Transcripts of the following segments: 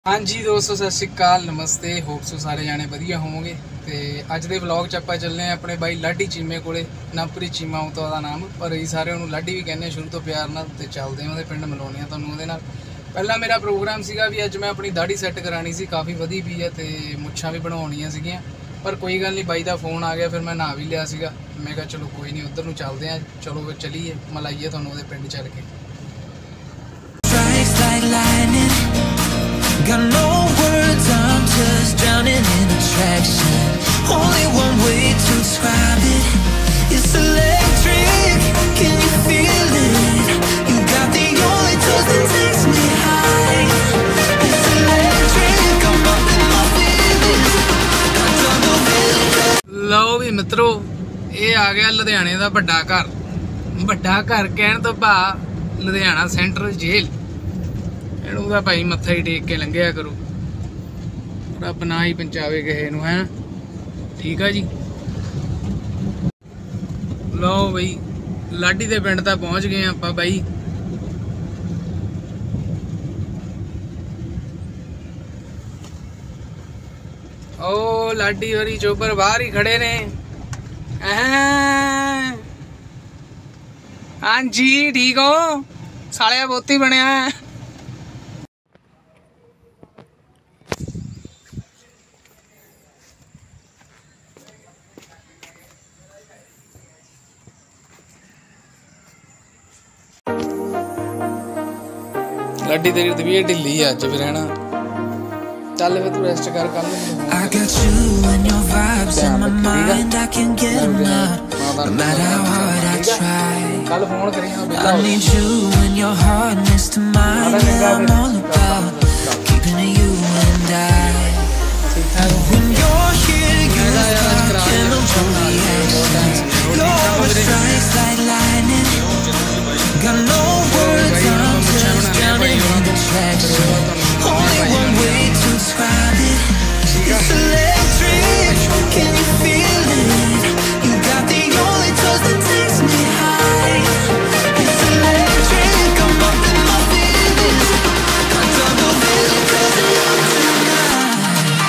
हाँ जी दोस्तों, सत श्री अकाल, नमस्ते। होप सो सारे जाने वधिया होवोगे। तो अज के व्लॉग च आप चलने अपने बाई लाडी चीमे को, नापरी चीमा उता का नाम, पर अं सारे उन्होंने लाडी भी कहने शुरू तो प्यार ना। तो चलते हैं वो पिंड मिलाने तुहानूं। पहला मेरा प्रोग्राम सीगा भी अज मैं अपनी दाढ़ी सैट करानी सी, काफ़ी वधी भी है तो मुच्छां भी बनवाउणियां सीगियां, पर कोई गल नहीं, बाई का फोन आ गया, फिर मैं नहा भी लिया सीगा। मैं कहा चलो कोई नहीं, उधर नूं चलते हैं। चलो फिर चलीए, मिलाइए तुहानूं उहदे पिंड चल के। Got no words, I'm just drowning in attraction. Only one way to describe it. It's electric, can you feel it? You got the only touch that takes me high. It's electric, I'm up in my feelings. I don't know feeling. लो भी मित्रों, ये आ गया लुधियाने का बड़ा घर। बड़ा घर कहने तो भा लुधियाना सेंट्रल जेल। इनू तो भाई मत्था ही टेक के लंघिया करो, रब ना ही पहुँचावे किसी नूं, है ठीक है जी। लो बई लाडी के पिंड तक पहुँच गए आप बई। ओ लाडी होरी चोबर बाहर ही खड़े ने। हाँ जी ठीक हो, सालिया बोती बनया है। लाडी तेरी तबीयत ढिली है अज, फिर है ना। चल वे तू रेस्ट कर, कल I got you and your vibes in my mind. I can't get enough, no matter how hard I try. कल फोन करियो। I need you and your heart next to mine. Yeah, I'm all about keeping it you and I. When you're here, you spark chemical reactions. Your strikes like lightning. Got no words, I'm just drowning in attraction. Only one way to describe it. It's electric, can you feel it? You got the only touch that takes me high. It's electric, I'm up in my feelings. I don't know feeling 'cause it's tonight.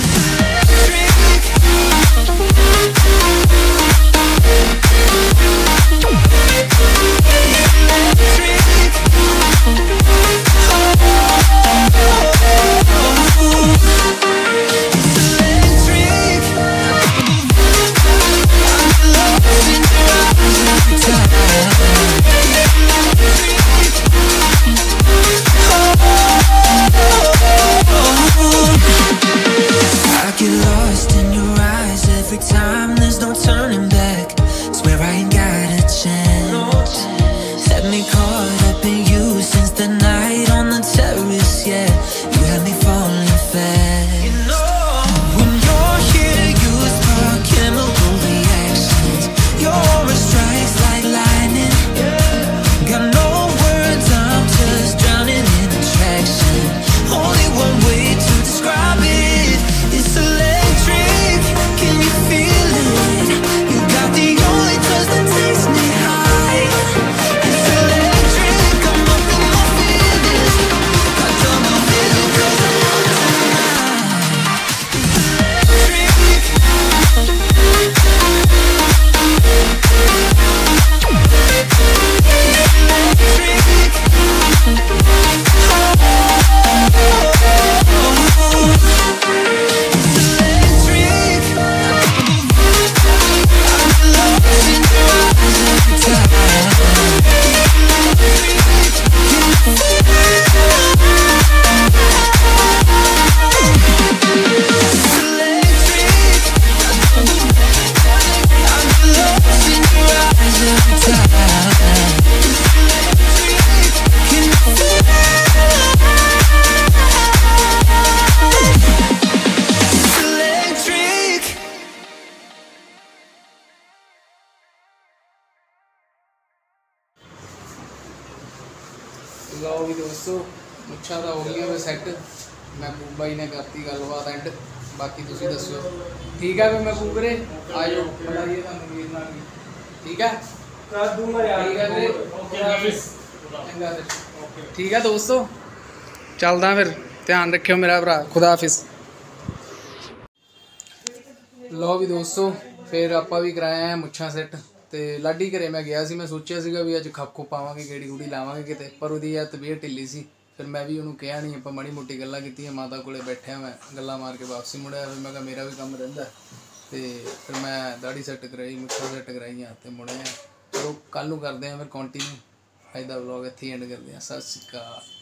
लो भी दोस्तों, मुच्छा तो हो गई मैं set. महबूब भाई ने करती गलबात एंड, बाकी तुम दसो ठीक है। फिर महबूब रे आयो मिलाइए तुहानूं, ठीक है ठीक है दोस्तों, चलदा फिर। ध्यान रखियो मेरा भरा, खुदा हाफिज। लो भी दोस्तों, फिर आप भी कराया है मुच्छा सैट। तो लाडी घरे मैं गया मैं सोचा सीगा भी अज खप खुप पावांगे, गेड़ी गूड़ी लावांगे किते, पर उसकी यार तबीयत ढिली सी। फिर मैं भी उन्होंने कहा नहीं, आप माड़ी मोटी गल्लां कीतियां, माता कोले बैठा मैं गल्लां मार के वापसी मुड़िया। फिर मैं कहा मेरा भी काम रहिंदा, तो फिर मैं दाढ़ी सैट कराई, मुच्छा सैट कराइयां तो मुड़े। चलो कल नूं करदे हैं फिर कंटिन्यू। अज दा व्लॉग इत्थे एंड करदे हैं। सत श्री अकाल।